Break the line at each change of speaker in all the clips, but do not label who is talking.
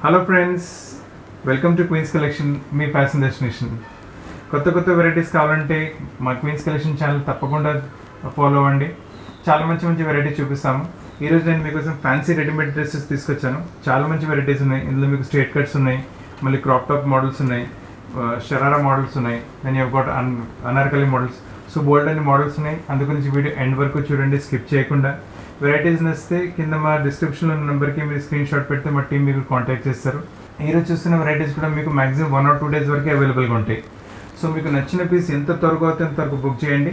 Hello friends, welcome to Queens Collection, మీ fashion destination. కొత్త varieties కావాలంటే మా క్వీన్స్ కలెక్షన్ ఛానల్ తప్పకుండా ఫాలో అవ్వండి. చాలా మంచి వెరైటీస్ చూపిస్తాము. ఈరోజు నేను మీకోసం ఫ్యాన్సీ రెడీమేడ్ డ్రెస్సెస్ తీసుకొచ్చాను. చాలా మంచి వెరైటీస్ ఉన్నాయి. ఇందులో మీకు స్ట్రేట్ కట్స్ ఉన్నాయి, మళ్ళీ క్రాప్ టాప్ మోడల్స్ ఉన్నాయి, షరారా మోడల్స్ ఉన్నాయి, then you got anarkali models. So bold అన్ని మోడల్స్ ఉన్నాయి. అందుగురించి వీడియో ఎండ్ వరకు చూడండి, స్కిప్ చేయకుండా. వెరైటీస్ నచ్చితే కింద మా డిస్క్రిప్షన్లో ఉన్న నెంబర్కి మీరు స్క్రీన్ షాట్ పెడితే మా టీం మీకు కాంటాక్ట్ చేస్తారు. ఈరోజు చూస్తున్న వెరైటీస్ కూడా మీకు మ్యాక్సిమం 1 or 2 days వరకు అవైలబుల్గా ఉంటాయి. సో మీకు నచ్చిన పీస్ ఎంత త్వరగా అవుతే అంతవరకు బుక్ చేయండి.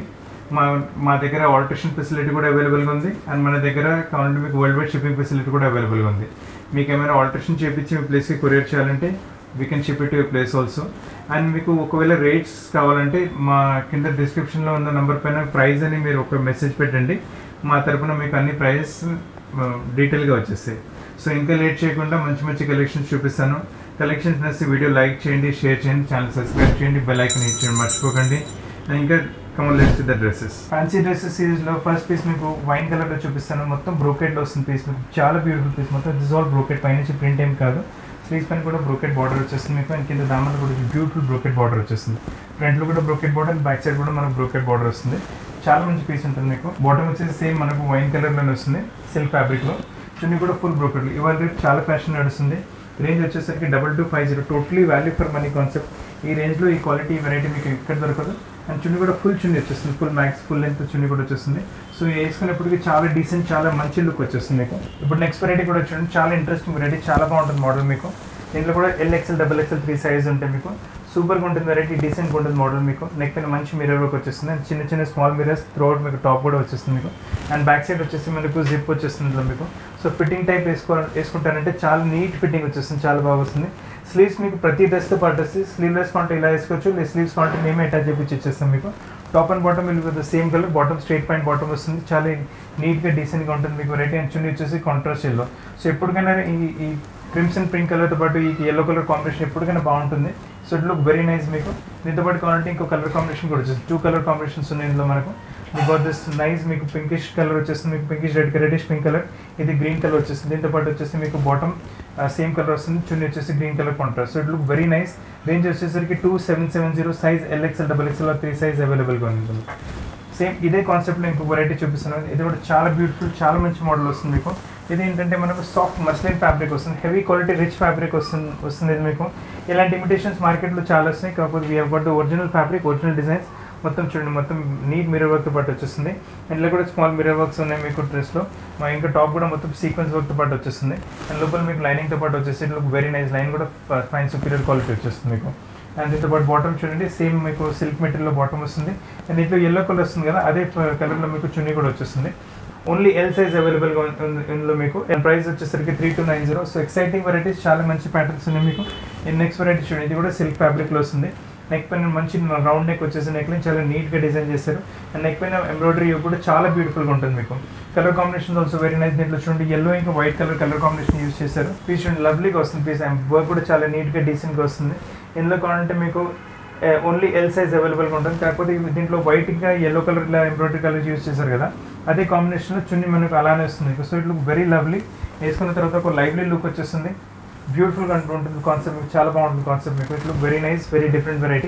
మా దగ్గర ఆల్టరేషన్ ఫెసిలిటీ కూడా అవైలబుల్గా ఉంది. అండ్ మన దగ్గర కావాలంటే మీకు వరల్డ్ వైడ్ షిప్పింగ్ ఫెసిలిటీ కూడా అవైలబుల్గా ఉంది. మీకు ఏమైనా ఆల్టరేషన్ చేయించి మీ ప్లేస్కి కొరియర్ చేయాలంటే we can ship it to your place also. And మీకు ఒకవేళ రేట్స్ కావాలంటే మా కింద డిస్క్రిప్షన్లో ఉన్న నెంబర్ పైన ప్రైస్ అని మీరు ఒక మెసేజ్ పెట్టండి. మా తరపున మీకు అన్ని ప్రైస్ డీటెయిల్గా వచ్చేస్తాయి. సో ఇంకా లేట్ చేయకుండా మంచి కలెక్షన్స్ చూపిస్తాను. కలెక్షన్స్ నచ్చి వీడియో లైక్ చేయండి, షేర్ చేయండి, ఛానల్ సబ్స్క్రైబ్ చేయండి, బెల్ ఐకాన్ హిట్ చేయండి మర్చిపోకండి. ఇంకా come on let's see the dresses. Fancy dresses సిరీస్లో ఫస్ట్ పీస్ మీకు వైన్ కలర్లో చూపిస్తాను. మొత్తం బ్రోకెట్లో వస్తుంది పీస్. మీకు చాలా బ్యూటిఫుల్ పీస్. మొత్తం దిస్ ఆల్ బ్రోకెట్, పై నుంచి ప్రింట్ ఏం కాదు. స్లీవ్స్ పైన కూడా బ్రోకెట్ బార్డర్ వచ్చేస్తుంది మీకు. అండ్ కింద దామన్లో కూడా బ్యూటిఫుల్ బ్రోకెట్ బార్డర్ వచ్చేస్తుంది. ఫ్రంట్లో కూడా brocade border, and back side కూడా మనకు బ్రోకెట్ బార్డర్ వస్తుంది. చాలా మంచి పీస్ ఉంటుంది మీకు. బాటమ్ వచ్చేసి సేమ్ మనకు వైన్ కలర్లోనే వస్తుంది, సిల్క్ ఫ్యాబ్రిక్లో. చున్నీ కూడా ఫుల్ బ్రోకెట్. ఇవాళ రేపు చాలా ఫ్యాషన్ నడుస్తుంది. రేంజ్ వచ్చేసరికి 2250, totally value for money concept. ఈ రేంజ్లో ఈ క్వాలిటీ వెరైటీ మీకు ఎక్కడ దొరకదు. అండ్ చున్నీ కూడా ఫుల్ చున్నీ వచ్చేస్తుంది, ఫుల్ లెంత్ చున్నీ కూడా వచ్చేస్తుంది. సో వేసుకునేప్పటికి చాలా డీసెంట్, చాలా మంచి లుక్ వచ్చేస్తుంది మీకు. ఇప్పుడు నెక్స్ట్ వెరైటీ కూడా చూడండి, చాలా ఇంట్రెస్టింగ్ వెరైటీ, చాలా బాగుంటుంది మోడల్ మీకు. దీంట్లో కూడా LXL, XXL 3 సైజ్ ఉంటాయి మీకు. సూపర్గా ఉంటుంది వెరైటీ, డీసెంట్గా ఉంటుంది మోడల్ మీకు. నెక్ పైన మంచి మిర్రర్ వర్క్ వచ్చేస్తుంది. అండ్ చిన్న స్మాల్ మిర్రర్స్ త్రూఅవుట్ మీకు టాప్ కూడా వచ్చేస్తుంది మీకు. అండ్ బ్యాక్ సైడ్ వచ్చేసి మనకు జిప్ వచ్చేస్తుంది ఇందులో మీకు. సో ఫిట్టింగ్ టైప్ వేసుకుంటారంటే చాలా నీట్ ఫిట్టింగ్ వచ్చేస్తుంది, చాలా బాగా వస్తుంది. స్లీవ్స్ మీకు ప్రతి డ్రెస్తో పాటు వస్తుంది. స్లీవ్లెస్ కాంటే ఇలా వేసుకోవచ్చు, లేదు స్లీవ్స్ కాంటే మేమే అటాచ్ చేపించి ఇచ్చేస్తాం మీకు. Top and bottom will same colour, bottom straight point bottom వస్తుంది. చాలా నీట్గా డీసెంట్గా ఉంటుంది మీకు వెరైటీ. అండ్ చున్నీ వచ్చేసి కాంట్రాస్ట్ ఎల్లో. సో ఎప్పటికైనా ఈ క్రిమ్సన్ పింక్ కలర్తో పాటు ఈ ఎల్లో కలర్ కాంబినేషన్ ఎప్పటికైనా బాగుంటుంది. So it look very nice మీకు. దీంతో పాటు కావాలంటే ఇంకో కలర్ కాంబినేషన్ కూడా వచ్చేస్తుంది. 2 కలర్ కాంబినేషన్స్ ఉన్నాయి ఇందులో మనకు. మీకు దిస్ నైస్ మీకు పింకిష్ కలర్ వచ్చేస్తుంది, మీకు పింకిష్ రెడ్డిష్ పింక్ కలర్. ఇది గ్రీన్ కలర్ వచ్చేస్తుంది. దీంతో పాటు వచ్చేసి మీకు బాటమ్ సేమ్ కలర్ వస్తుంది, చున్నీ వచ్చేసి green colour contrast. So it look very nice. Range వచ్చేసరికి 2770, సైజ్ LXL, XXL 3 సైజ్ అవైలబుల్గా ఉంది. సేమ్ ఇదే కాన్సెప్ట్లో ఇంకొక వెరైటీ చూపిస్తున్నాను. ఇది కూడా చాలా బ్యూటిఫుల్, చాలా మంచి మోడల్ వస్తుంది మీకు. ఇది ఏంటంటే మనకు సాఫ్ట్ మస్లిన్ ఫ్యాబ్రిక్ వస్తుంది, హెవీ క్వాలిటీ రిచ్ ఫ్యాబ్రిక్ వస్తుంది ఇది మీకు. ఇలాంటి ఇమిటేషన్స్ మార్కెట్లో చాలా వస్తున్నాయి, కాకపోతే we have got the original fabric, original designs. మొత్తం చూడండి, మొత్తం నీట్ మిర్రర్ వర్క్తో పాటు వచ్చేస్తుంది. ఇంట్లో కూడా స్మాల్ మిర్రర్ వర్క్స్ ఉన్నాయి మీకు డ్రెస్లో. ఇంకా టాప్ కూడా మొత్తం సీక్వెన్స్ వర్క్తో పాటు వచ్చేస్తుంది. అండ్ లోపల మీకు లైనింగ్తో పాటు వచ్చేసి లుక్ వెరీ నైస్. లైన్ కూడా ఫైన్ సుపీరియర్ క్వాలిటీ వచ్చేస్తుంది మీకు. అండ్ దీంతో పాటు బాటమ్ చూడండి, సేమ్ మీకు సిల్క్ మెటీరియల్లో బాటమ్ వస్తుంది. అండ్ దీంట్లో ఎల్లో కలర్ వస్తుంది కదా, అదే కలర్లో మీకు చున్నీ కూడా వచ్చేస్తుంది. ఓన్లీ ఎల్ సైజ్ అవైలబుల్గా ఇందులో మీకు. అండ్ ప్రైస్ వచ్చేసరికి 3290. సో ఎక్సైటింగ్ వెరైటీస్, చాలా మంచి ప్యాటర్న్స్ ఉన్నాయి మీకు. నెక్స్ట్ వెరైటీ చూడండి, ఇది కూడా సిల్క్ ఫ్యాబ్రిక్లో వస్తుంది. నెక్ పైన మంచి రౌండ్ నెక్ వచ్చేసి నెక్ లైన్ చాలా నీట్గా డిజైన్ చేశారు. అండ్ నెక్ పైన ఎంబ్రాయిడరీ కూడా చాలా బ్యూటిఫుల్గా ఉంటుంది మీకు. Colour combination also very nice. దీంట్లో చూడండి ఎల్లో ఇంకా వైట్ కలర్ కాంబినేషన్ యూస్ చేశారు. పీస్ చూడండి లవ్లీగా వస్తుంది పీస్. అండ్ వర్క్ కూడా చాలా నీట్గా డీసెంట్గా వస్తుంది. ఇందులో కావాలంటే మీకు ఓన్లీ ఎల్ సైజ్ అవైలబుల్గా ఉంటుంది. కాకపోతే దీంట్లో వైట్గా ఎల్లో కలర్ ఇలా ఎంబ్రాయిడరీ కలర్ యూస్ చేశారు కదా, అదే కాంబినేషన్లో చున్నీ మనకు అలానే వస్తుంది. So it look very lovely. వేసుకున్న తర్వాత ఒక లైవ్లీ లుక్ వచ్చేస్తుంది, బ్యూటిఫుల్గా ఉంటుంది కాన్సెప్ట్ మీకు. చాలా బాగుంటుంది కాన్సెప్ట్ మీకు. It look very nice, very different variety.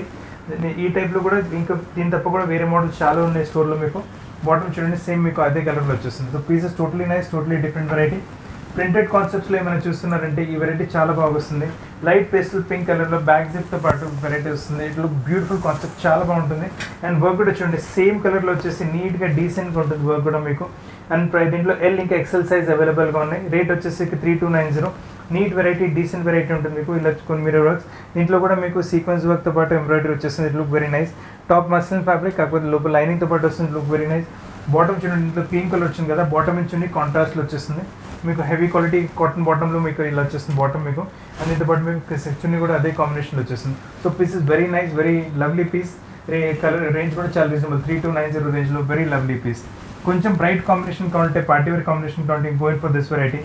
ఈ టైప్లో కూడా ఇంకా దీని తప్ప కూడా వేరే మోడల్స్ చాలా ఉన్నాయి స్టోర్లో మీకు. బాటమ్ చూడండి, సేమ్ మీకు అదే కలర్లో వచ్చేస్తుంది. So pieces totally nice, totally different variety. Printed కాన్సెప్ట్స్లో ఏమైనా చూస్తున్నారంటే ఈ వెరైటీ చాలా బాగా వస్తుంది. లైట్ పేస్టల్ పింక్ కలర్లో బ్యాక్ జిప్తో పాటు వెరైటీ వస్తుంది. ఇట్ లుక్ బ్యూటిఫుల్ కాన్సెప్ట్, చాలా బాగుంటుంది. అండ్ వర్క్ కూడా చూడండి, సేమ్ కలర్లో వచ్చేసి నీట్గా డీసెంట్గా ఉంటుంది వర్క్ కూడా మీకు. అండ్ దీంట్లో L ఇంకా XL సైజ్ అవైలబుల్గా ఉన్నాయి. రేట్ వచ్చేసి 3290. నీట్ వెరైటీ, డీసెంట్ వెరైటీ ఉంటుంది మీకు. ఇలా కొన్ని మిర్రర్ వర్క్స్. దీంట్లో కూడా మీకు సీక్వెన్స్ వర్క్తో పాటు ఎంబ్రాయిడరీ వచ్చేస్తుంది. It look very nice. Top muslin fabric, కాకపోతే లోపల లైనింగ్తో పాటు వస్తుంది. Look very nice. బాటమ్ చూడండి, ఇంట్లో క్రీమ్ కలర్ వచ్చింది కదా, బాటమ్ నుంచి కాంట్రాస్ట్లో వచ్చేస్తుంది మీకు. హెవీ క్వాలిటీ కాటన్ బాటంలో మీకు ఇలా వచ్చేస్తుంది బాటమ్ మీకు. అండ్ దీంతో పాటు మీకు చున్నీ కూడా అదే కాంబినేషన్లో వచ్చేస్తుంది. So piece is very nice, very lovely piece. Colour range కూడా చాలా రీజనబుల్, 3290 రేంజ్లో వెరీ లవ్లీ పీస్. కొంచెం బ్రైట్ కాంబినేషన్ కావాలంటే, పార్టీ వేర్ కాంబినేషన్ కావాలంటే going for this variety.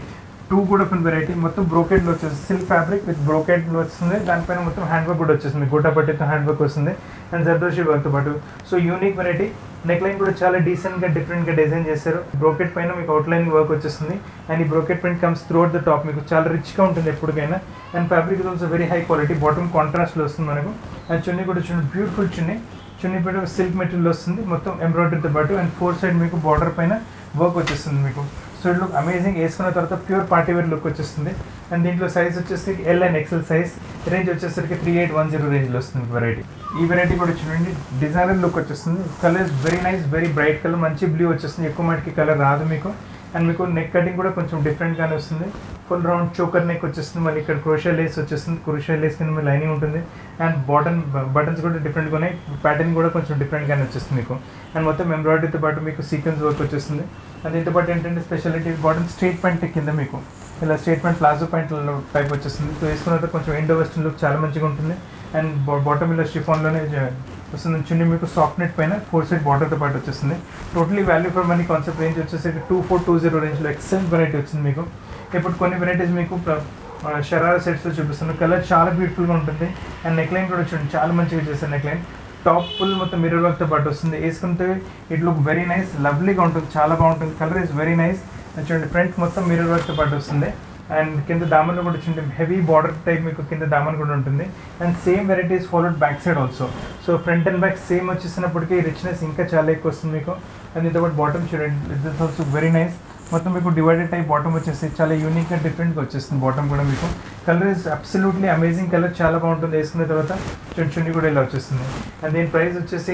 Two కూడా ఫుల్ వెరైటీ మొత్తం బ్రోకెడ్లో వచ్చేస్తుంది, సిల్క్ ఫ్యాబ్రిక్ విత్ బ్రోకెడ్లో వస్తుంది, దానిపైన మొత్తం హ్యాండ్ వర్క్ కూడా వచ్చేస్తుంది, గోటాపట్టితో హ్యాండ్ వర్క్ వస్తుంది అండ్ జర్దోషి వర్క్తో పాటు. So unique variety. Neck line కూడా చాలా డీసెంట్గా డిఫరెంట్గా డిజైన్ చేశారు. బ్రోకెట్ పైన మీకు అవుట్లైన్ వర్క్ వచ్చేస్తుంది అండ్ ఈ brocade print comes throughout the top, మీకు చాలా రిచ్గా ఉంటుంది ఎప్పటికైనా. And fabric is also very high quality, bottom కాంట్రాస్ట్లో వస్తుంది మనకు. అండ్ చున్నీ కూడా చూడండి బ్యూటిఫుల్ చున్నీ, చున్నీ పైన సిల్క్ మెటీరియల్ వస్తుంది మొత్తం ఎంబ్రాయిడరీతో పాటు అండ్ 4 సైడ్ మీకు బార్డర్ పైన వర్క్ వచ్చేస్తుంది మీకు. So it look amazing. వేసుకున్న తర్వాత ప్యూర్ పార్టీ వేర్ లుక్ వచ్చేస్తుంది. అండ్ దీంట్లో సైజ్ వచ్చేసి L and XL size, range వచ్చేసరికి 3810 రేంజ్లో వస్తుంది వెరైటీ. ఈ వెరైటీ కూడా చూడండి డిజైనర్ లుక్ వచ్చేస్తుంది. Colours very nice, very bright colour, మంచి బ్లూ వచ్చేస్తుంది, ఎక్కువ మటుకి కలర్ రాదు మీకు. అండ్ మీకు నెక్ కటింగ్ కూడా కొంచెం డిఫరెంట్గానే వస్తుంది. ఫుల్ రౌండ్ చోకర్ నెక్ వచ్చేస్తుంది, మళ్ళీ ఇక్కడ క్రోషియా లేస్ వచ్చేస్తుంది, క్రోషియా లేస్ కింద మీ లైనింగ్ ఉంటుంది అండ్ బటన్స్ కూడా డిఫరెంట్గా ఉన్నాయి, ప్యాటర్న్ కూడా కొంచెం డిఫరెంట్గానే వచ్చేస్తుంది మీకు. అండ్ మొత్తం ఎంబ్రాయిడరీతో పాటు మీకు సీక్వెన్స్ వర్క్ వచ్చేస్తుంది. అండ్ దీంతో పాటు ఏంటంటే స్పెషాలిటీ బాటమ్ స్ట్రైట్ ప్యాంట్ కింద మీకు ఇలా straight pant palazzo pant type వచ్చేస్తుంది. సో వేసుకున్న కొంచెం ఇండో వెస్టర్న్ లుక్ చాలా మంచిగా ఉంటుంది. అండ్ బాటమ్ ఇలా షిఫాన్లోనే వస్తుంది. చున్నీ మీకు సాఫ్ట్ నెట్ పైన 4 సైడ్ బార్డర్తో పాటు వచ్చేస్తుంది. Totally value for money concept. Range వచ్చేసి 2420 రేంజ్లో ఎక్సలెంట్ వెరైటీ వచ్చింది మీకు. ఇప్పుడు కొన్ని వెరైటీస్ మీకు షరారా సెట్స్లో చూపిస్తున్నాను. కలర్ చాలా బ్యూటిఫుల్గా ఉంటుంది అండ్ నెక్ లైన్ కూడా చూడండి చాలా మంచిగా చేస్తారు. నెక్ లైన్ టాప్ ఫుల్ మొత్తం మిర్రర్ వర్క్తో పాటు వస్తుంది. వేసుకుంటే ఇట్ లుక్ వెరీ నైస్, లవ్లీగా ఉంటుంది, చాలా బాగుంటుంది. Colour is very nice. చూడండి ఫ్రంట్ మొత్తం మిర్రర్ వర్క్తో పాటు వస్తుంది అండ్ కింద దామన్లో కూడా చూడండి హెవీ బార్డర్ టైప్ మీకు కింద దామన్ కూడా ఉంటుంది. And same varieties followed back side also. So front and back same వచ్చేసినప్పటికీ రిచ్నెస్ ఇంకా చాలా ఎక్కువ వస్తుంది మీకు. అండ్ దీంతో పాటు బాటమ్ చూడండి ఇట్స్ ఆల్సో వెరీ నైస్. మొత్తం మీకు డివైడెడ్ టైప్ బాటమ్ వచ్చేసి చాలా యూనిక్గా డిఫరెంట్గా వచ్చేస్తుంది బాటమ్ కూడా మీకు. Colour is absolutely amazing colour, చాలా బాగుంటుంది. వేసుకున్న తర్వాత చున్నీ కూడా ఇలా వచ్చేస్తుంది. అండ్ దీని ప్రైస్ వచ్చేసి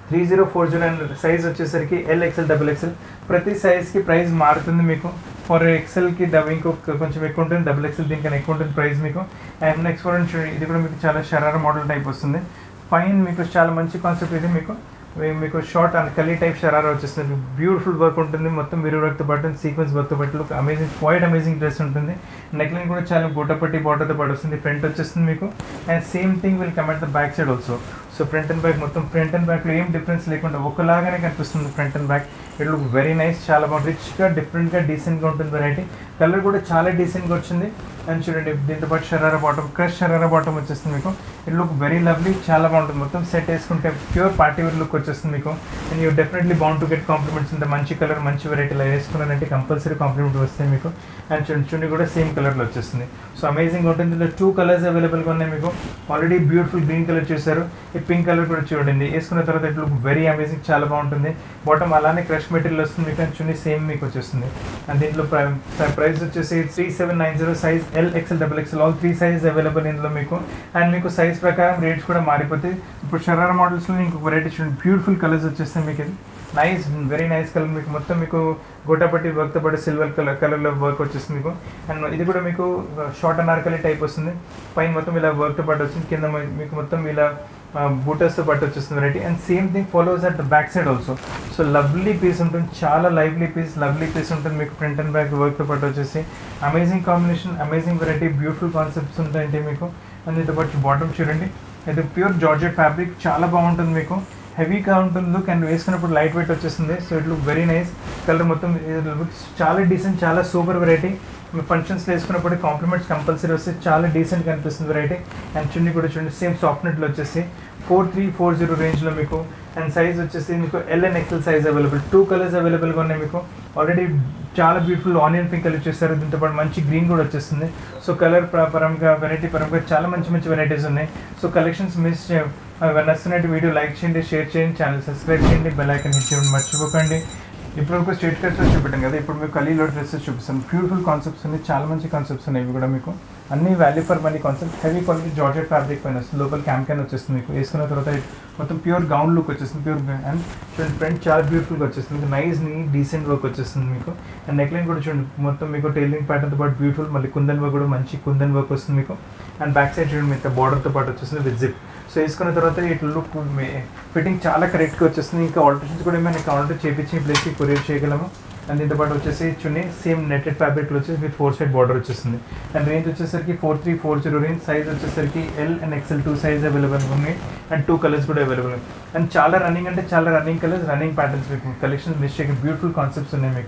3040 అండ్ సైజ్ వచ్చేసరికి ఎల్ ఎక్సెల్ డబుల్ ఎక్సెల్. ప్రతి సైజ్కి ప్రైస్ మారుతుంది మీకు. ఫర్ ఎక్సెల్కి ఇంకొక కొంచెం ఎక్కువ ఉంటుంది, డబుల్ ఎక్సెల్ దీనికన్నా ఎక్కువ ఉంటుంది ప్రైస్ మీకు. అండ్ నెక్స్ట్ కూడా చూడండి ఇది కూడా మీకు చాలా షరారా మోడల్ టైప్ వస్తుంది. పైన మీకు చాలా మంచి కాన్సెప్ట్ ఇది మీకు షార్ట్ అండ్ కలీ టైప్ షరారా వచ్చేస్తుంది. బ్యూటిఫుల్ వర్క్ ఉంటుంది మొత్తం మిర్రర్ వర్క్తో పాటు సీక్వెన్స్ వర్క్తో పాటు look amazing, quite amazing dress ఉంటుంది. నెక్ లైన్ కూడా చాలా గోటపట్టి బార్డర్తో పాటు వస్తుంది. ఫ్రంట్ వచ్చేస్తుంది మీకు and same thing will come at the back side also. So front and back మొత్తం ఫ్రంట్ అండ్ బ్యాక్లో ఏం డిఫరెన్స్ లేకుండా ఒకలాగానే కనిపిస్తుంది front and back. It look very nice, చాలా బాగుంది, రిచ్గా డిఫరెంట్గా డీసెంట్గా ఉంటుంది వెరైటీ. కలర్ కూడా చాలా డీసెంట్గా వచ్చింది. అండ్ చూడండి దీంతో పాటు sharara bottom, crush sharara bottom వచ్చేస్తుంది మీకు. ఇట్ లుక్ వెరీ లవ్లీ, చాలా బాగుంటుంది. మొత్తం సెట్ వేసుకుంటే ప్యూర్ పార్టీ వేర్ లుక్ వచ్చేస్తుంది మీకు. And you definitely bound to get compliments. ఇంత మంచి కలర్ మంచి వెరైటీలో వేసుకున్నారంటే కంపల్సరీ కాంప్లిమెంట్ వస్తాయి మీకు. అండ్ చూడండి చున్నీ కూడా సేమ్ కలర్లో వచ్చేస్తుంది. సో అమేజింగ్ ఉంటుంది. ఇందులో 2 కలర్స్ అవైలబుల్గా ఉన్నాయి మీకు. ఆల్రెడీ బ్యూటిఫుల్ గ్రీన్ కలర్ చూసారు, ఈ పింక్ కలర్ కూడా చూడండి. వేసుకున్న తర్వాత ఇట్ లుక్ వెరీ అమేజింగ్, చాలా బాగుంటుంది. బాటమ్ అలానే క్రష్ మెటీరియల్ వస్తుంది మీకు అండ్ చున్నీ సేమ్ మీకు వచ్చేస్తుంది. అండ్ దీంట్లో ప్రైస్ వచ్చేసి 3790 size L XL double XL all 3 size available ఇందులో మీకు. అండ్ మీకు సైజ్ ప్రకారం రేట్స్ కూడా మారిపోతాయి. ఇప్పుడు షరారా మోడల్స్లో ఇంకొక వెరైటీ చూడండి, బ్యూటిఫుల్ కలర్స్ వచ్చేస్తాయి మీకు. ఇది నైస్, వెరీ నైస్ కలర్ మీకు. మొత్తం మీకు గోటాపట్టి వర్క్తో పాటు సిల్వర్ కలర్లో వర్క్ వచ్చేస్తుంది మీకు. అండ్ ఇది కూడా మీకు షార్ట్ అనార్కలి టైప్ వస్తుంది. పైన మొత్తం ఇలా వర్క్తో పాటు వచ్చింది, కింద మీకు మొత్తం ఇలా బూటర్స్తో పాటు వచ్చేస్తుంది variety. And same thing follows at the back side also. So lovely piece ఉంటుంది, చాలా లవ్లీ పీస్ ఉంటుంది మీకు. ఫ్రంట్ అండ్ బ్యాక్ వర్క్తో పాటు వచ్చేసి amazing combination, amazing variety, beautiful concepts ఉంటాయంటే మీకు. అండ్ దీంతో పాటు బాటమ్ చూడండి, ఇది ప్యూర్ జార్జెట్ ఫ్యాబ్రిక్, చాలా బాగుంటుంది మీకు. హెవీగా ఉంటుంది లుక్ అండ్ వేసుకున్నప్పుడు లైట్ వెయిట్ వచ్చేస్తుంది. So it look very nice. Colour మొత్తం చాలా డీసెంట్, చాలా సూపర్ వెరైటీ. మీ ఫంక్షన్స్లో వేసుకున్నప్పుడు కాంప్లిమెంట్స్ కంపల్సరీ వస్తే చాలా డీసెంట్గా అనిపిస్తుంది వెరైటీ. అండ్ చున్నీ కూడా చూడండి సేమ్ సాఫ్ట్ నెట్లో వచ్చేసి 4340 రేంజ్లో మీకు. అండ్ సైజ్ వచ్చేసి మీకు L and XL size available. 2 colours అవైలబుల్గా ఉన్నాయి మీకు. ఆల్రెడీ చాలా బ్యూటిఫుల్ ఆనియన్ పింక్ కలర్ ఇచ్చేస్తారు, దీంతో పాటు మంచి గ్రీన్ కూడా వచ్చేస్తుంది. సో కలర్ పరంగా వెరైటీ పరంగా చాలా మంచి వెరైటీస్ ఉన్నాయి. సో కలెక్షన్స్ మిస్ నచ్చినట్టు వీడియో లైక్ చేయండి, షేర్ చేయండి, ఛానల్ సబ్స్క్రైబ్ చేయండి, బెల్ ఐకాన్ హిట్ చేయండి మర్చిపోకండి. ఇప్పుడు ఒక స్ట్రేట్ కట్స్ చూపెట్టాం కదా, ఇప్పుడు మీకు కలీలో డ్రెస్సెస్ చూపిస్తాను. బ్యూటిఫుల్ కాన్సెప్ట్స్ ఉన్నాయి, చాలా మంచి కాన్సెప్ట్స్ ఉన్నాయి ఇవి కూడా మీకు. అన్ని value for money concept, heavy quality georgette fabric పైన వస్తుంది. లోపల క్యాన్ వచ్చేస్తుంది మీకు. వేసుకున్న తర్వాత మొత్తం ప్యూర్ గౌన్ లుక్ వచ్చేస్తుంది, ప్యూర్. అండ్ చూడండి ఫ్రంట్ చాలా బ్యూటిఫుల్గా వచ్చేస్తుంది, నైస్ డీసెంట్ వర్క్ వచ్చేస్తుంది మీకు. అండ్ నెక్ లైన్ కూడా చూడండి మొత్తం మీకు టైలరింగ్ ప్యాటర్న్తో పాటు బ్యూటిఫుల్, మళ్ళీ కుందన్ వర్క్ కూడా మంచి కుందన్ వర్క్ వస్తుంది మీకు. అండ్ బ్యాక్ సైడ్ చూడండి మీకు బార్డర్తో పాటు వచ్చేస్తుంది విత్ జిప్. సో వేసుకున్న తర్వాత ఇట్లా లుక్ ఫిట్టింగ్ చాలా కరెక్ట్గా వచ్చేస్తుంది. ఇంకా ఆల్టరేషన్స్ కూడా ఏమైనా కావాలంటే చేపించి ఈ ప్లేస్కి కొరియర్ చేయగలము. అండ్ దీంతో పాటు వచ్చేసి చున్నీ సేమ్ నెట్టెడ్ ఫ్యాబ్రిక్లో వచ్చేసి విత్ 4 సైడ్ బార్డర్ వచ్చేస్తుంది. అండ్ రేంజ్ వచ్చేసరికి 4340 రేంజ్. సైజ్ వచ్చేసరికి L and XL 2 size available ఉన్నాయి. అండ్ 2 కలర్స్ కూడా అవైలబుల్. అండ్ చాలా రన్నింగ్ అంటే చాలా రన్నింగ్ కలర్స్, రన్నింగ్ ప్యాటర్న్స్ మీకు. కలెక్షన్ మిస్ చేయక బ్యూటిఫుల్ కాన్సెప్ట్స్ ఉన్నాయి మీకు.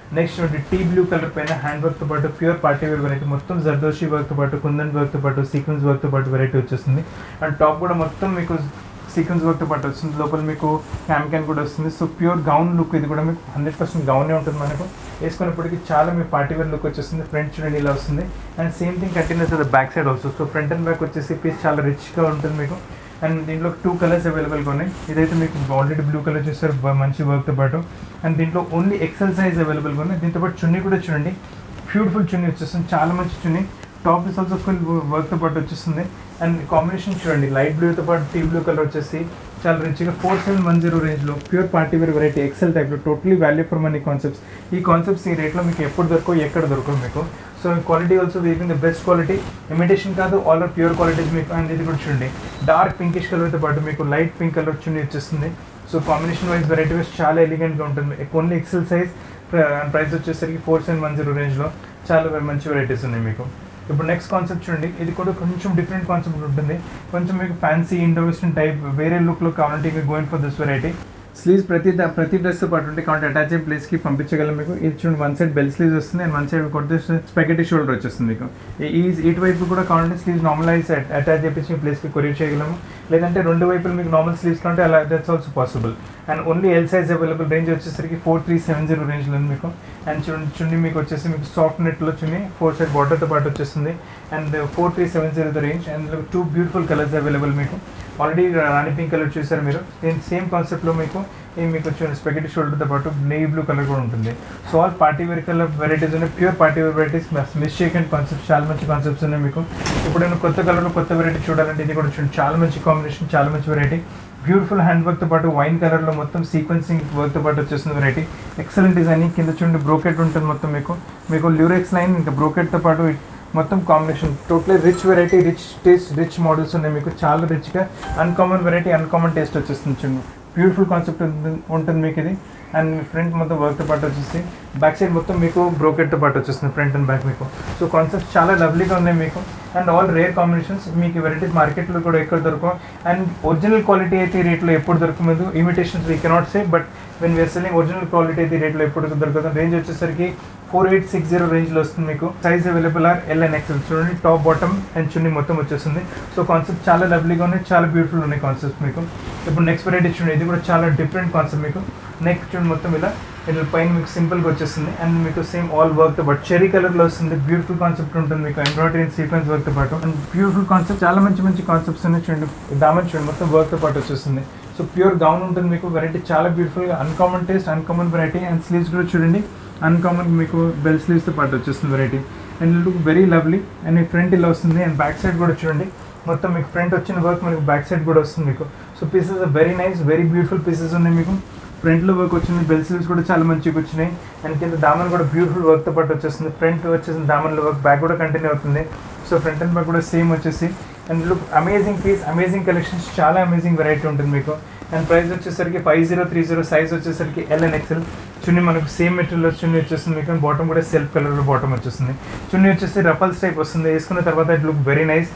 నెక్స్ట్ చూడండి టీ బ్లూ కలర్ పైన హ్యాండ్ వర్క్తో పాటు ప్యూర్ పార్టీ వేర్ వెరైటీ, మొత్తం జర్దోషి వర్క్తో పాటు కుందన్ వర్క్తో పాటు సీక్వెన్స్ వర్క్తో పాటు వెరైటీ వచ్చేస్తుంది. అండ్ టాప్ కూడా మొత్తం మీకు సీక్వెన్స్ వర్క్తో పాటు వస్తుంది, లోపల మీకు క్యాన్ కూడా వస్తుంది. సో ప్యూర్ గౌన్ లుక్, ఇది కూడా మీకు 100% గౌనే ఉంటుంది. మనకు వేసుకున్నప్పటికీ చాలా మీ పార్టీ వేర్ లుక్ వచ్చేస్తుంది. ఫ్రంట్ చూడండి ఇలా వస్తుంది. అండ్ సేమ్ థింగ్ కంటిన్యూస్ అది back side also. So front and back వచ్చేసి పీస్ చాలా రిచ్గా ఉంటుంది మీకు. అండ్ దీంట్లో 2 కలర్స్ అవైలబుల్గా ఉన్నాయి. ఇదైతే మీకు ఆల్రెడీ బ్లూ కలర్ చూస్తారు మంచి వర్క్తో పాటు. అండ్ దీంట్లో ఓన్లీ ఎక్సెల్ సైజ్ అవైలబుల్గా ఉన్నాయి. దీంతో పాటు చున్నీ కూడా చూడండి, బ్యూటిఫుల్ చున్నీ వచ్చేస్తుంది, చాలా మంచి chunni. Top is also full వర్క్తో పాటు వచ్చేస్తుంది. అండ్ కాంబినేషన్ చూడండి, లైట్ బ్లూతో పాటు టీ బ్లూ కలర్ వచ్చేసి చాలా రిచ్గా 4710 రేంజ్లో pure party wear variety XL టైప్లో totally value for money concepts. ఈ కాన్సెప్ట్స్ ఈ రేట్లో మీకు ఎప్పుడు దొరకవు, ఎక్కడ దొరకవు మీకు. సో క్వాలిటీ ఆల్సో వీకింగ్ ద బెస్ట్ క్వాలిటీ, ఇమిటేషన్ కాదు, ఆల్ ఆర్ ప్యూర్ క్వాలిటీస్ మీకు. అండ్ ఇది కూడా చూడండి డార్క్ పింకిష్ కలర్తో పాటు మీకు లైట్ పింక్ కలర్ చున్నీ వచ్చేస్తుంది. So combination wise variety wise చాలా ఎలిగెంట్గా ఉంటుంది. ఓన్లీ ఎక్సెల్ సైజ్, ప్రైస్ వచ్చేసరికి 4710 రేంజ్లో చాలా మంచి వెరైటీస్ ఉన్నాయి మీకు. ఇప్పుడు నెక్స్ట్ కాన్సెప్ట్ చూడండి, ఇది కూడా కొంచెం డిఫరెంట్ కాన్సెప్ట్ ఉంటుంది. కొంచెం మీకు ఫ్యాన్సీ ఇండో వెస్టర్న్ టైప్ వేరే లుక్లో కావాలంటే మీకు going for this variety. Sleeves ప్రతి డ్రెస్తో పాటు ఉంటే కాబట్టి అటాచ్ అయ్యే ప్లేస్కి పంపించగలం మీకు. ఇది చూడండి, వన్ సైడ్ బెల్ స్లీవ్స్ వస్తుంది అండ్ వన్ సైడ్ కొడితే స్పెగెటీ షోల్డర్ వచ్చేస్తుంది మీకు. ఇటువైపు కూడా కావాలంటే స్లీవ్స్ నార్మలైజ్ అటాచ్ చేయించి మీ ప్లేస్కి కొరియర్ చేయగలము. లేదంటే రెండు వైపులు మీకు నార్మల్ స్లీవ్స్ ఉంటే అలా that's also possible. And only L size available. Range వచ్చేసరికి 4370 రేంజ్లో ఉంది మీకు. అండ్ చూడండి చున్నీ మీకు వచ్చేసి మీకు సాఫ్ట్ నెట్లో చున్నీ 4 సైడ్ బార్డర్తో పాటు వచ్చేస్తుంది. And 4370 range. And 2 beautiful colours available మీకు. ఆల్రెడీ రాణి పింక్ కలర్ చూసారు మీరు. దీని సేమ్ కాన్సెప్ట్లో మీకు మీకు చూడండి స్పెగెటీ షోల్డర్తో పాటు నేవీ బ్లూ కలర్ కూడా ఉంటుంది. So all party wear colour varieties ఉన్నాయి, pure party wear varieties. Miss చేయకండి కాన్సెప్ట్స్, చాలా మంచి కాన్సెప్ట్స్ ఉన్నాయి మీకు. ఇప్పుడు నేను కొత్త కలర్లో కొత్త వెరైటీ చూడాలంటే ఇది కూడా చూడండి, చాలా మంచి కాంబినేషన్, చాలా మంచి వెరైటీ. బ్యూటిఫుల్ హ్యాండ్ వర్క్తో పాటు వైన్ కలర్లో మొత్తం సీక్వెన్సింగ్ వర్క్తో పాటు వచ్చేస్తుంది వెరైటీ. Excellent designing. కింద చూడండి బ్రోకెట్ ఉంటుంది మొత్తం మీకు ల్యూరెక్స్ లైన్ ఇంకా బ్రోకెట్తో పాటు మొత్తం combination totally rich variety, rich taste, rich models ఉన్నాయి మీకు. చాలా రిచ్గా అన్కామన్ వెరైటీ, అన్కామన్ టేస్ట్ వచ్చేస్తుంది చూడండి. బ్యూటిఫుల్ కాన్సెప్ట్ ఉంటుంది మీకు ఇది. అండ్ ఫ్రంట్ మొత్తం వర్క్తో పాటు వచ్చేసి బ్యాక్ సైడ్ మొత్తం మీకు బ్రోకెట్తో పాటు వచ్చేస్తుంది ఫ్రంట్ అండ్ బ్యాక్ మీకు. సో కాన్సెప్ట్స్ చాలా లవ్లీగా ఉన్నాయి మీకు. And all rare combinations. మీకు వెరైటీస్ మార్కెట్లో కూడా ఎక్కడ దొరకవు. అండ్ ఒరిజినల్ క్వాలిటీ అయితే ఈ రేట్లో ఎప్పుడు దొరకలేదు. Imitations we cannot say, but when we are selling original quality అయితే ఈ రేట్లో ఎప్పుడు దొరకదు. రేంజ్ వచ్చేసరికి 4860 రేంజ్లో వస్తుంది మీకు. Size available are L and XL. చూడండి టాప్ బాటమ్ అండ్ చున్నీ మొత్తం వచ్చేస్తుంది. సో కాన్సెప్ట్ చాలా లవ్లీగా ఉన్నాయి, చాలా బ్యూటిఫుల్ ఉన్నాయి కాన్సెప్ట్ మీకు. ఇప్పుడు నెక్స్ట్ వెరైటీ చూడండి, ఇది కూడా చాలా డిఫరెంట్ కాన్సెప్ట్ మీకు. నెక్ చూడండి మొత్తం ఇలా పైన మీకు సింపుల్గా వచ్చేస్తుంది. అండ్ మీకు సేమ్ ఆల్ వర్క్తో పాటు చెరీ కలర్లో వస్తుంది. బ్యూటిఫుల్ కాన్సెప్ట్ ఉంటుంది మీకు, ఎంబ్రాయిడరీ అండ్ సీక్వెన్స్ వర్క్తో పాటు. అండ్ బ్యూటిఫుల్ కాన్సెప్ట్, చాలా మంచి కాన్సెప్ట్స్ ఉన్నాయి చూడండి. దామన్ చూడండి మొత్తం వర్క్తో పాటు వచ్చేస్తుంది. సో ప్యూర్ గౌన్ ఉంటుంది మీకు. వెరైటీ చాలా బ్యూటిఫుల్గా, uncommon taste, uncommon variety. And sleeves కూడా చూడండి అన్కామన్ మీకు బెల్ స్లీవ్స్తో పాటు వచ్చేస్తుంది variety. And look very lovely. And మీ ఫ్రంట్ ఇలా వస్తుంది. అండ్ బ్యాక్ సైడ్ కూడా చూడండి మొత్తం మీకు ఫ్రంట్ వచ్చిన వర్క్ మనకు బ్యాక్ సైడ్ కూడా వస్తుంది మీకు. So pieces very nice, very beautiful pieces ఉన్నాయి మీకు. ఫ్రంట్లో వర్క్ వచ్చింది, బెల్ స్లీవ్స్ కూడా చాలా మంచిగా వచ్చినాయి. అండ్ కింద దామన్ కూడా బ్యూటిఫుల్ వర్క్తో పాటు వచ్చేస్తుంది. ఫ్రంట్ వచ్చేసింది దామన్లో వర్క్, బ్యాక్ కూడా కంటిన్యూ అవుతుంది. సో ఫ్రంట్ అండ్ బ్యాక్ కూడా సేమ్ వచ్చేసి. And look amazing piece, amazing collections, చాలా అమేజింగ్ వెరైటీ ఉంటుంది మీకు. అండ్ ప్రైస్ వచ్చేసరికి 5030. సైజ్ వచ్చేసరికి ఎల్ అండ్ ఎక్సెల్. చున్నీ మనకు సేమ్ మెటీరియల్ చున్నీ వచ్చేస్తుంది మీకు. బాటమ్ కూడా సెల్ఫ్ కలర్లో బాటమ్ వచ్చేస్తుంది. చున్నీ వచ్చేసి రఫల్స్ టైప్ వస్తుంది. వేసుకున్న తర్వాత ఇట్ లుక్ వెరీ నైస్.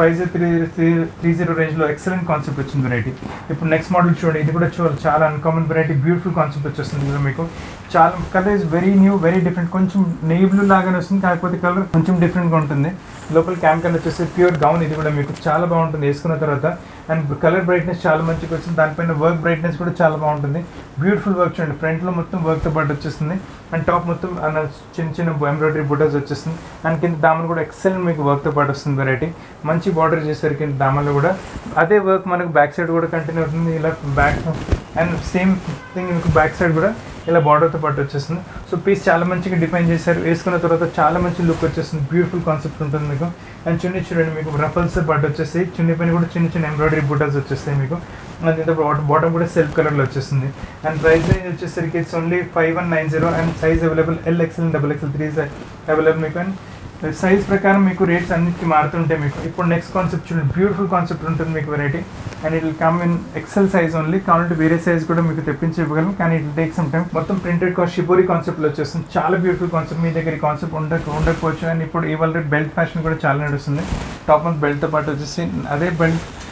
5030 రేంజ్లో ఎక్సలెంట్ కాన్సెప్ట్ వచ్చింది వెరైటీ. ఇప్పుడు నెక్స్ట్ మోడల్ చూడండి, ఇది కూడా చాలా అన్కామన్ వెరైటీ, బ్యూటిఫుల్ కాన్సెప్ట్ వచ్చేస్తుంది ఇందులో మీకు. చాలా colour is very new, very different. కొంచెం నేవీ బ్లూ లాగానే వస్తుంది, కాకపోతే కలర్ కొంచెం డిఫరెంట్గా ఉంటుంది. లోపల క్యామ్ కలర్ వచ్చేసి ప్యూర్ గౌన్. ఇది కూడా మీకు చాలా బాగుంటుంది వేసుకున్న తర్వాత. అండ్ కలర్ బ్రైట్నెస్ చాలా మంచిగా వచ్చింది. దానిపైన వర్క్ బ్రైట్నెస్ కూడా చాలా బాగుంటుంది. బ్యూటిఫుల్ వర్క్ చూడండి, ఫ్రంట్లో మొత్తం వర్క్తో పాటు వచ్చేస్తుంది. అండ్ టాప్ మొత్తం చిన్న ఎంబ్రాయిడరీ బుటాస్ వచ్చేస్తుంది. అండ్ కింద దామన్ కూడా ఎక్సలెంట్ మీకు వర్క్తో పాటు వస్తుంది వెరైటీ. మంచి బార్డర్ చేశారు కింద దామన్లో కూడా. అదే వర్క్ మనకు బ్యాక్ సైడ్ కూడా కంటిన్యూ అవుతుంది ఇలా బ్యాక్. అండ్ సేమ్ థింగ్ మీకు బ్యాక్ సైడ్ కూడా ఇలా బార్డర్తో పాటు వచ్చేస్తుంది. సో పీస్ చాలా మంచిగా డిఫైన్ చేశారు. వేసుకున్న తర్వాత చాలా మంచి లుక్ వచ్చేస్తుంది. బ్యూటిఫుల్ కాన్సెప్ట్ ఉంటుంది మీకు. అండ్ చున్నీ చూడండి మీకు రఫల్స్ పాటు వచ్చేసి చున్నీ పైన కూడా చిన్న ఎంబ్రాయిడరీ బుటాస్ వచ్చేస్తాయి మీకు. అండ్ దీంతో బాటమ్ కూడా సెల్ఫ్ కలర్లో వచ్చేస్తుంది. అండ్ ప్రైస్ రేంజ్ వచ్చేసరికి it's only 5190. And size available L XL and double XL 3 available మీకు. అండ్ సైజ్ ప్రకారం మీకు రేట్స్ అన్నిటికీ మారుతుంటాయి మీకు. ఇప్పుడు నెక్స్ట్ కాన్సెప్ట్ చూడండి, బ్యూటిఫుల్ కాన్సెప్ట్ ఉంటుంది మీకు variety. And it will come in XL size only. కావాలంటే వేరే సైజ్ కూడా మీకు తెప్పించి ఇవ్వగలం, కానీ ఇట్ టేక్ సమ్ టైం. మొత్తం ప్రింటెడ్ షిబోరి కాన్సెప్ట్లో వచ్చేస్తుంది. చాలా బ్యూటిఫుల్ కాన్సెప్ట్. మీ దగ్గర ఈ కాన్సెప్ట్ ఉండకపోవచ్చు. అండ్ ఇప్పుడు ఇవాళ బెల్ట్ ఫ్యాషన్ కూడా చాలా నడుస్తుంది. టాప్ అండ్ బెల్ట్తో పాటు వచ్చేసి అదే బెల్ట్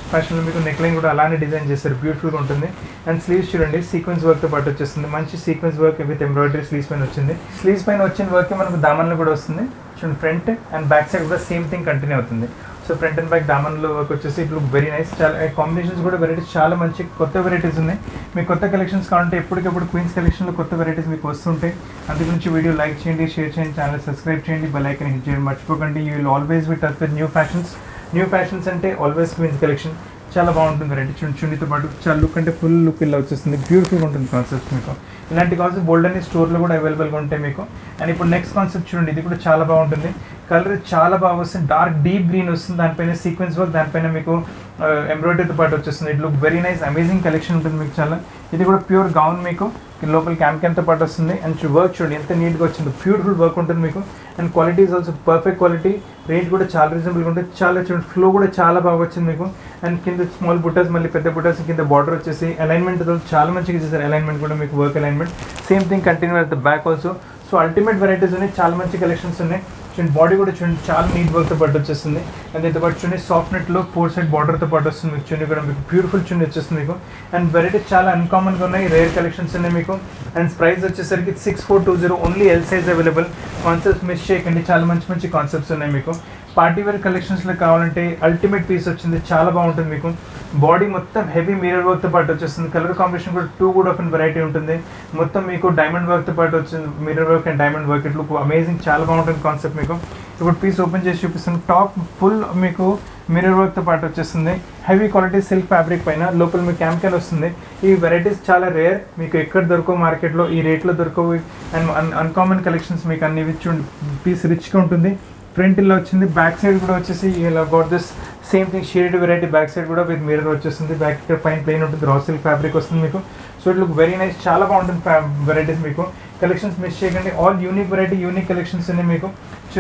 ఫ్యాషన్లో మీకు నెక్ లైన్ కూడా అలానే డిజైన్ చేస్తారు, బ్యూటిఫుల్గా ఉంటుంది. అండ్ స్లీవ్స్ చూడండి సీక్వెన్స్ వర్క్తో పాటు వచ్చేస్తుంది, మంచి sequence work with embroidery sleeves పైన వచ్చింది. స్లీవ్స్ పైన వచ్చిన వర్క్ మనకు దామన్లో కూడా వస్తుంది చూడండి. ఫ్రంట్ అండ్ బ్యాక్ సైడ్ కూడా సేమ్ థింగ్ కంటిన్యూ అవుతుంది. సో ఫ్రంట్ అండ్ బ్యాక్ దామన్లో వర్క్ వచ్చేసి ఇట్ లుక్ వెరీ నైస్. చాలా కాంబినేషన్స్ కూడా వెరైటీస్ చాలా మంచి కొత్త వెరైటీస్ ఉన్నాయి. మీకు కొత్త కలెక్షన్స్ కావాలంటే ఎప్పటికప్పుడు క్వీన్స్ కలెక్షన్లో కొత్త వెరైటీస్ మీకు వస్తుంటాయి. అందు గురించి వీడియో లైక్ చేయండి, షేర్ చేయండి, ఛానల్ సబ్స్క్రైబ్ చేయండి, బెల్ ఐకాన్ హిట్ చేయండి మర్చిపోకండి. You will always be touch with new fashions. New fashions అంటే ఆల్వేస్ క్వీన్స్ కలెక్షన్. చాలా బాగుంటుంది వెరైటీ చున్నీతో పాటు చాలా లుక్ అంటే ఫుల్ లుక్ ఇలా వచ్చేస్తుంది, బ్యూటిఫుల్గా ఉంటుంది కాన్సెప్ట్. మీకు ఇలాంటి కాన్సెప్ట్ బోల్డ్ అనే స్టోర్లో కూడా అవైలబుల్గా ఉంటాయి మీకు. అండ్ ఇప్పుడు నెక్స్ట్ కాన్సెప్ట్ చూడండి, ఇది కూడా చాలా బాగుంటుంది. కలర్ చాలా బాగా వస్తుంది, డార్క్ డీప్ గ్రీన్ వస్తుంది, దానిపైన సీక్వెన్స్ వర్క్, దానిపైన మీకు ఎంబ్రాయిడరీతో పాటు వచ్చేస్తుంది. It look very nice, amazing collection ఉంటుంది మీకు చాలా. ఇది కూడా ప్యూర్ గౌన్ మీకు లోపల క్యాన్తో పాటు వస్తుంది. అండ్ వర్క్ చూడండి ఎంత నీట్గా వచ్చింది, బ్యూటిఫుల్ వర్క్ ఉంటుంది మీకు. And quality is also perfect quality, rate కూడా చాలా రీజనబుల్గా ఉంటుంది. చాలా చూడండి ఫ్లో కూడా చాలా బాగా వచ్చింది మీకు. అండ్ కింద స్మాల్ బుటాస్, మళ్ళీ పెద్ద బుటాస్, కింద బార్డర్ వచ్చేసి అలైన్మెంట్ చాలా మంచిగా చేశారు. అలైన్మెంట్ కూడా మీకు work alignment same thing continue at the back also. So ultimate varieties ఉన్నాయి, చాలా మంచి కలెక్షన్స్ ఉన్నాయి. చూడండి బాడీ కూడా చూడండి చాలా నీట్ వర్క్తో పాటు వచ్చేస్తుంది. అండ్ దీంతో పాటు చూడండి సాఫ్ట్ నెట్లో 4 సైడ్ బార్డర్తో పాటు వస్తుంది మీకు. చున్నీ కూడా మీకు బ్యూటిఫుల్ చున్నీ వచ్చేస్తుంది మీకు. అండ్ వెరైటీస్ చాలా అన్కామన్గా ఉన్నాయి, రేర్ కలెక్షన్స్ ఉన్నాయి మీకు. అండ్ ప్రైస్ వచ్చేసరికి 6420, only L size available. Concepts miss చేయకండి, చాలా మంచి మంచి కాన్సెప్ట్స్ ఉన్నాయి మీకు. పార్టీ వేర్ కలెక్షన్స్లో కావాలంటే అల్టిమేట్ పీస్ వచ్చింది, చాలా బాగుంటుంది మీకు. బాడీ మొత్తం హెవీ మిర్రర్ వర్క్తో పాటు వచ్చేస్తుంది. కలర్ కాంబినేషన్ కూడా 2 గుడ్ ఆఫ్ వెరైటీ ఉంటుంది. మొత్తం మీకు డైమండ్ వర్క్తో పాటు వచ్చింది, mirror work and diamond work. It look amazing, చాలా బాగుంటుంది కాన్సెప్ట్ మీకు. ఇప్పుడు పీస్ ఓపెన్ చేసి చూపిస్తాను. టాప్ ఫుల్ మీకు మిర్రర్ వర్క్తో పాటు వచ్చేస్తుంది, హెవీ క్వాలిటీ సిల్క్ ఫ్యాబ్రిక్ పైన, లోపల మీకు క్యామ్కెల్ వస్తుంది. ఈ వెరైటీస్ చాలా రేర్, మీకు ఎక్కడ దొరకవు మార్కెట్లో, ఈ రేట్లో దొరకవు. అండ్ అన్కామన్ కలెక్షన్స్ మీకు అన్ని చూడండి. పీస్ రిచ్గా ఉంటుంది. ఫ్రంట్ ఇలా వచ్చింది, బ్యాక్ సైడ్ కూడా వచ్చేసి ఇలా got this same thing shaded variety. Back side కూడా విత్ మిర్రర్ వచ్చేస్తుంది. బ్యాక్ ఇక్కడ పైన ప్లెయిన్ ఉంటుంది, రా సిల్క్ ఫ్యాబ్రిక్ వస్తుంది మీకు. So it look very nice, చాలా బాగుంటుంది వెరైటీస్ మీకు. కలెక్షన్స్ మిస్ చేయకండి, all unique variety, unique collections ఉన్నాయి మీకు.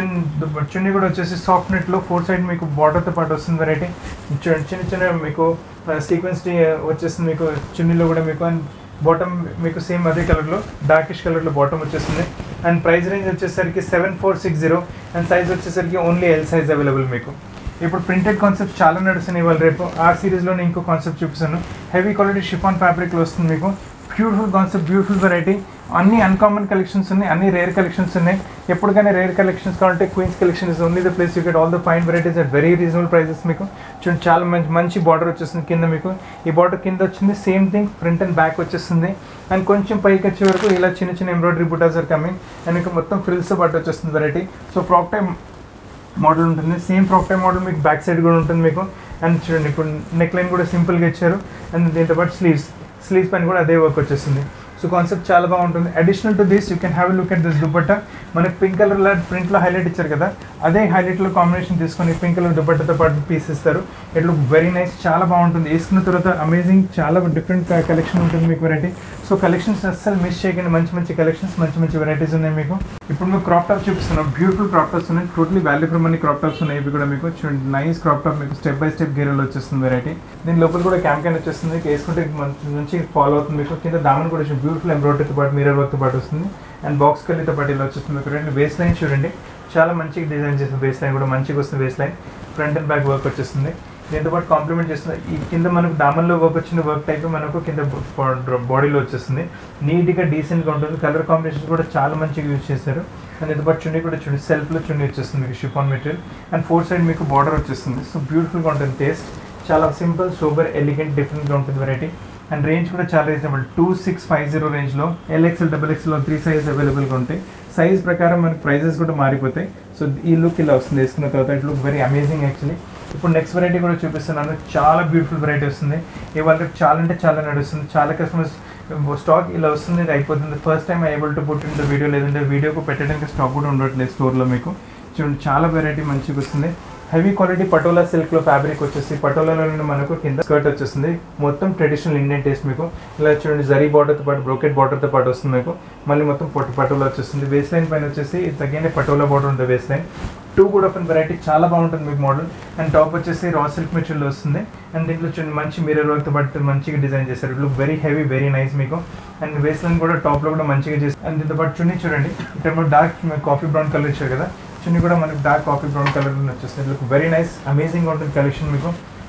చున్నీ కూడా వచ్చేసి సాఫ్ట్ నెట్లో 4 సైడ్ మీకు బార్డర్తో పాటు వస్తుంది వెరైటీ. చిన్న చిన్న మీకు సీక్వెన్స్ వచ్చేస్తుంది మీకు చున్నీలో కూడా మీకు. అండ్ బాటమ్ మీకు సేమ్ అదే కలర్లో డార్కిష్ కలర్లో బాటమ్ వచ్చేస్తుంది. అండ్ ప్రైస్ రేంజ్ వచ్చేసరికి 7460 అండ్ సైజ్ వచ్చేసరికి ఓన్లీ ఎల్ సైజ్ అవైలబుల్ మీకు. ఇప్పుడు ప్రింటెడ్ కాన్సెప్ట్ చాలా నడుస్తున్నాయి ఇవాళ రేపు. ఆ సిరీస్లోనే ఇంకో కాన్సెప్ట్ చూపిస్తాను. హెవీ క్వాలిటీ షిఫాన్ ఫ్యాబ్రిక్లో వస్తుంది మీకు. Beautiful concept, beautiful variety. అన్ని అన్కామన్ కలెక్షన్స్ ఉన్నాయి, అన్ని రేర్ కలెక్షన్స్ ఉన్నాయి. ఎప్పటికైనా రేర్ కలెక్షన్స్ కావాలంటే Queens Collection is only the place. You get all the fine varieties at very reasonable prices మీకు. చూడండి చాలా మంచి బార్డర్ వచ్చేస్తుంది కింద మీకు. ఈ బార్డర్ కింద వచ్చింది same thing, front and back వచ్చేస్తుంది. అండ్ కొంచెం పైకి వచ్చే వరకు ఇలా చిన్న చిన్న ఎంబ్రాయిడరీ బుటాస్ ఆర్ కమింగ్. అండ్ మీకు మొత్తం ఫ్రిల్స్తో పాటు వచ్చేస్తుంది variety. So frock time model ఉంటుంది, సేమ్ ఫ్రాక్ టైమ్ మోడల్ మీకు బ్యాక్ సైడ్ కూడా ఉంటుంది మీకు. అండ్ చూడండి ఇప్పుడు నెక్ లైన్ కూడా సింపుల్గా ఇచ్చారు. అండ్ దీంతో పాటు స్లీవ్స్ పైన కూడా అదే వర్క్ వచ్చేస్తుంది. సో కాన్సెప్ట్ చాలా బాగుంటుంది. Additional to this you can have look at this dupatta. మనకి పింక్ కలర్లో ప్రింట్లో హైలైట్ ఇచ్చారు కదా, అదే హైలైట్లో కాంబినేషన్ తీసుకొని పింక్ కలర్ దుపట్టాతో పాటు పీస్ ఇస్తారు. ఇట్ లుక్ వెరీ నైస్, చాలా బాగుంటుంది. వేసుకున్న తర్వాత అమేజింగ్, చాలా డిఫరెంట్ కలెక్షన్ ఉంటుంది మీకు వెరైటీ. సో కలెక్షన్స్ అస్సలు మిస్ చేయకండి, మంచి మంచి కలెక్షన్స్, మంచి మంచి వెరైటీస్ ఉన్నాయి మీకు. ఇప్పుడు మీకు క్రాప్ టాప్ చూపిస్తున్నాం, బ్యూటిఫుల్ క్రాప్ టాప్స్ ఉన్నాయి. Totally value for money crop tops ఉన్నాయి. ఇవి కూడా మీకు చూడండి నైస్ క్రాప్ టాప్ మీకు స్టెప్ బై స్టెప్ గేరలో వచ్చేస్తుంది వెరైటీ. దీని లోపల కూడా క్యాన్ వచ్చేస్తుంది, వేసుకుంటే మంచి ఫాలో అవుతుంది మీకు. కింద దామన్ కూడా బ్యూటిఫుల్ ఎంబ్రాయిడరీతో పాటు మిర్రర్ వర్క్తో పాటు వస్తుంది. అండ్ బాక్స్ కల్లీతో పాటు ఇలా వచ్చేస్తుంది మీకు. రెండు వేస్ట్ లైన్ చూడండి, చాలా మంచిగా డిజైన్ చేస్తుంది. వేస్ట్ లైన్ కూడా మంచిగా వస్తుంది. Waist line front and back work వచ్చేస్తుంది. దీంతో పాటు కాంప్లిమెంట్ చేస్తుంది. ఈ కింద మనకు దామన్లో వర్క్ వచ్చిన వర్క్ టైప్ మనకు కింద బాడీలో వచ్చేస్తుంది. నీట్గా డీసెంట్గా ఉంటుంది. కలర్ కాంబినేషన్ కూడా చాలా మంచిగా యూజ్ చేశారు. అండ్ దీంతో పాటు చున్నీ కూడా చూడండి, సెల్ఫ్లో చున్నీ వచ్చేస్తుంది మీకు, షిఫాన్ మెటీరియల్. అండ్ 4 సైడ్ మీకు బార్డర్ వచ్చేస్తుంది. సో బ్యూటిఫుల్గా ఉంటుంది. టేస్ట్ చాలా సింపుల్, సూపర్, ఎలిగెంట్, డిఫరెంట్గా ఉంటుంది వెరైటీ. అండ్ రేంజ్ కూడా చాలా రీజనబుల్, 2650 రేంజ్లో LXL, XXL 3 సైజ్ అవైలబుల్గా ఉంటాయి. సైజ్ ప్రకారం మనకి ప్రైజెస్ కూడా మారిపోతాయి. సో ఈ లుక్ ఇలా వస్తుంది వేసుకున్న తర్వాత. It look very amazing actually. ఇప్పుడు నెక్స్ట్ వెరైటీ కూడా చూపిస్తున్నాను. చాలా బ్యూటిఫుల్ వెరైటీ వస్తుంది ఇవాళ. చాలా అంటే చాలా నడుస్తుంది. చాలా కస్టమర్స్ స్టాక్ ఇలా వస్తుంది, ఇది అయిపోతుంది. First time able to put in the video, లేదంటే వీడియోకు పెట్టడానికి స్టాక్ కూడా ఉండట్లేదు స్టోర్లో మీకు. చూడండి చాలా వెరైటీ మంచిగా వస్తుంది. హెవీ క్వాలిటీ పటోలా సిల్క్లో ఫ్యాబ్రిక్ వచ్చేసి, పటోలాలో మనకు కింద స్కర్ట్ వచ్చేస్తుంది. మొత్తం ట్రెడిషనల్ ఇండియన్ టేస్ట్ మీకు. ఇలా చూడండి జరీ బార్డర్తో పాటు బ్రోకెట్ బార్డర్తో పాటు వస్తుంది మీకు. మళ్ళీ మొత్తం పటోలా వచ్చేస్తుంది. వేస్ట్ లైన్ పైన వచ్చేసి తగ్గిన పటోలా బార్డర్ ఉంటుంది వేస్ట్ లైన్. 2 కూడా ఆఫ్ వెరైటీ, చాలా బాగుంటుంది మీకు మోడల్. అండ్ టాప్ వచ్చేసి రా సిల్క్ మెటీరియల్ వస్తుంది. అండ్ దీంట్లో చూడండి మంచి మిర్రర్ వర్క్తో పాటు మంచిగా డిజైన్ చేశారు. It look very heavy, very nice మీకు. అండ్ వేస్ట్ లైన్ కూడా టాప్లో కూడా మంచిగా చేస్తారు. అండ్ దీంతో పాటు చున్నీ చూడండి, ఇక్కడ డార్క్ కాఫీ బ్రౌన్ కలర్ ఇచ్చారు కదా, చున్నీ కూడా మనకి డార్క్ కాఫీ బ్రౌన్ కలర్ వచ్చేస్తుంది. లుక్ వెరీ నైస్, అమేజింగ్ ఉంటుంది కలెక్షన్ మీకు.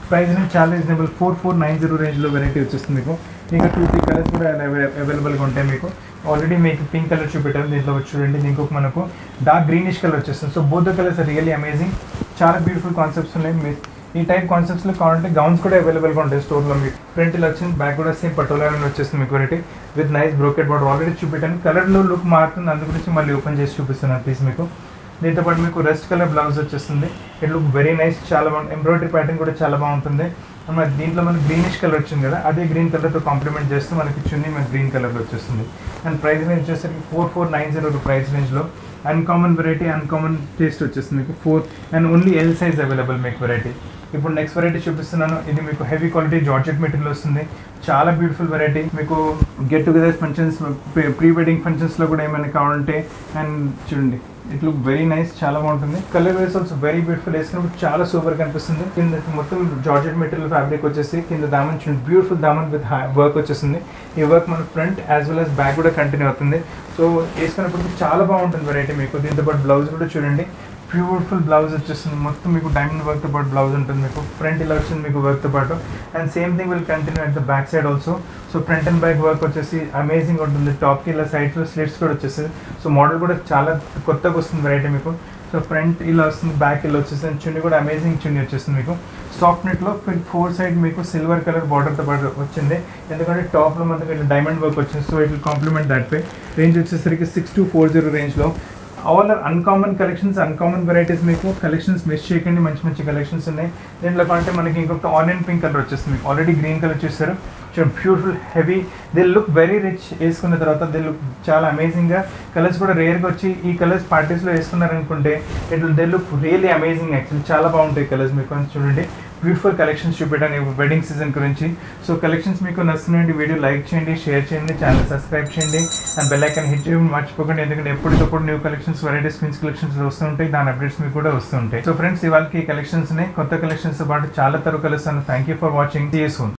ప్రైస్ అనేది చాలా రీజనబుల్ 4490 రేంజ్లో వెరైటీ వచ్చేస్తుంది మీకు. ఇంకా 2-3 కలర్స్ కూడా అవైలబుల్గా ఉంటాయి మీకు. ఆల్రెడీ మీకు పింక్ కలర్ చూపెట్టారు, దీంట్లో వచ్చి చూడండి ఇంకొక మనకు డార్క్ గ్రీనిష్ కలర్ వచ్చేస్తుంది. So both the colours really amazing, చాలా బ్యూటిఫుల్ కాన్సెప్ట్స్ ఉన్నాయి. ఈ టైప్ కాన్సెప్ట్స్లో కావాలంటే గౌన్స్ కూడా అవైలబుల్గా ఉంటాయి స్టోర్లో మీకు. ఫ్రంట్ ఇలా వచ్చింది, బ్యాక్ కూడా సేమ్ పటోలా వచ్చేస్తుంది మీకు variety with nice brocade border. Already చూపెట్టాను, కలర్లో లుక్ మారుతుంది, అందు గురించి మళ్ళీ ఓపెన్ చేసి చూపిస్తున్నాను ప్లీజ్ మీకు. దీంతో పాటు మీకు రెస్ట్ కలర్ బ్లౌజ్ వచ్చేస్తుంది. ఇట్ లుక్ వెరీ నైస్, చాలా బాగుంది. ఎంబ్రాయిడరీ ప్యాటర్న్ కూడా చాలా బాగుంటుంది. దీంట్లో మనకి గ్రీనిష్ కలర్ వచ్చింది కదా, అదే గ్రీన్ కలర్తో కాంప్లిమెంట్ చేస్తూ మనకి చున్నీ మనకి గ్రీన్ కలర్లో వచ్చేస్తుంది. అండ్ ప్రైస్ రేంజ్ వచ్చేసరికి 4490 ప్రైస్ రేంజ్లో అన్కామన్ వెరైటీ, అన్కామన్ టేస్ట్ వచ్చేస్తుంది మీకు. 4 and only L size available మీకు వెరైటీ. ఇప్పుడు నెక్స్ట్ వెరైటీ చూపిస్తున్నాను. ఇది మీకు హెవీ క్వాలిటీ జార్జెట్ మెటీరియల్ వస్తుంది, చాలా బ్యూటిఫుల్ వెరైటీ. మీకు get together functions, pre wedding ఫంక్షన్స్లో కూడా ఏమైనా కావాలంటే. అండ్ చూడండి ఇట్ లుక్ వెరీ నైస్, చాలా బాగుంటుంది. Colour wise also very beautiful, వేసుకున్నప్పుడు చాలా సూపర్ కనిపిస్తుంది. కింద మొత్తం జార్జెట్ మెటీరియల్ ఫ్యాబ్రిక్ వచ్చేసి కింద దామన్ చూడండి, బ్యూటిఫుల్ దామన్ విత్ వర్క్ వచ్చేస్తుంది. ఈ వర్క్ మన front as well as back కూడా కంటిన్యూ అవుతుంది. సో వేసుకున్నప్పుడు చాలా బాగుంటుంది వెరైటీ మీకు. దీంతో పాటు బ్లౌజ్ కూడా చూడండి, బ్యూటిఫుల్ బ్లౌజ్ వచ్చేస్తుంది. మొత్తం మీకు డైమండ్ వర్క్తో పాటు బ్లౌజ్ ఉంటుంది మీకు. ఫ్రంట్ ఇలా వచ్చింది మీకు వర్క్తో పాటు. And same thing will continue at the back side also. So front and back work వచ్చేసి అమేజింగ్ ఉంటుంది. టాప్కి ఇలా సైడ్స్లో స్లిట్స్ కూడా వచ్చేస్తుంది. సో మోడల్ కూడా చాలా కొత్తగా వస్తుంది వెరైటీ మీకు. సో ఫ్రంట్ ఇలా వస్తుంది, బ్యాక్ ఇలా వచ్చేస్తుంది. చున్నీ కూడా అమేజింగ్ చున్నీ వచ్చేస్తుంది మీకు. సాఫ్ట్ నెట్లో 4 సైడ్ మీకు సిల్వర్ కలర్ బార్డర్తో పాటు వచ్చింది, ఎందుకంటే టాప్లో మనకి ఇలా డైమండ్ వర్క్ వచ్చింది. So it will complement that పై. రేంజ్ వచ్చేసరికి 6240 రేంజ్లో. All are uncommon collections, uncommon varieties మీకు. కలెక్షన్స్ మిస్ చేయకండి, మంచి మంచి కలెక్షన్స్ ఉన్నాయి. దీంట్లో అంటే మనకి ఇంకొక ఆనియన్ పింక్ కలర్ వచ్చేస్తుంది. ఆల్రెడీ గ్రీన్ కలర్ చూస్తారు, beautiful heavy. They look very rich. వేసుకున్న తర్వాత దే లుక్ చాలా అమేజింగ్గా. కలర్స్ కూడా రేర్గా వచ్చి ఈ కలర్స్ పార్టీస్లో వేసుకున్నారనుకుంటే they look really amazing. Actually చాలా బాగుంటాయి కలర్స్ మీకు. చూడండి బ్యూటిఫుల్ కలెక్షన్స్ చూపెట్టాను వెడ్డింగ్ సీజన్ గురించి. సో కలెక్షన్స్ మీకు నచ్చుతున్నాయండి, వీడియో లైక్ చేయండి, షేర్ చేయండి, ఛానల్ సబ్స్క్రైబ్ చేయండి, అండ్ బెల్ ఐకాన్ హిట్ చేయడం మర్చిపోకండి. ఎందుకంటే ఎప్పటికప్పుడు new collections, varieties, queens collections వస్తుంటాయి, దాని అప్డేట్స్ మీకు కూడా వస్తుంటాయి. సో ఫ్రెండ్స్, ఇవాళకి కలెక్షన్స్ని కొత్త కలెక్షన్స్తో పాటు చాలా తరువు కలుస్తాను. Thank you for watching. See you soon.